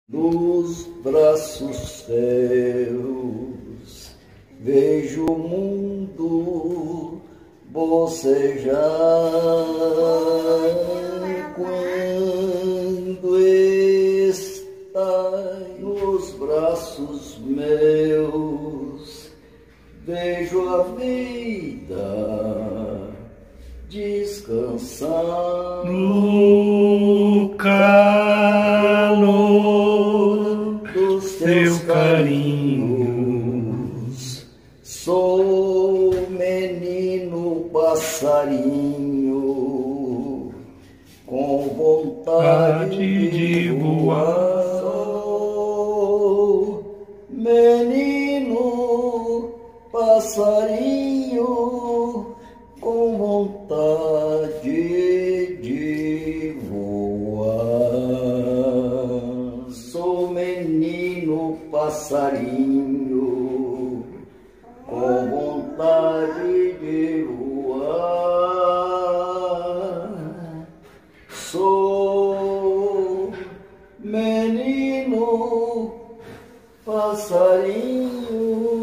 Nos braços teus vejo o mundo bocejar quando estás nos braços meus. Vejo a vida descansar no calor dos teus carinhos. Sou menino passarinho com vontade de voar. Sou menino passarinho com vontade de voar. Sou menino passarinho com vontade de voar. Sou menino passarinho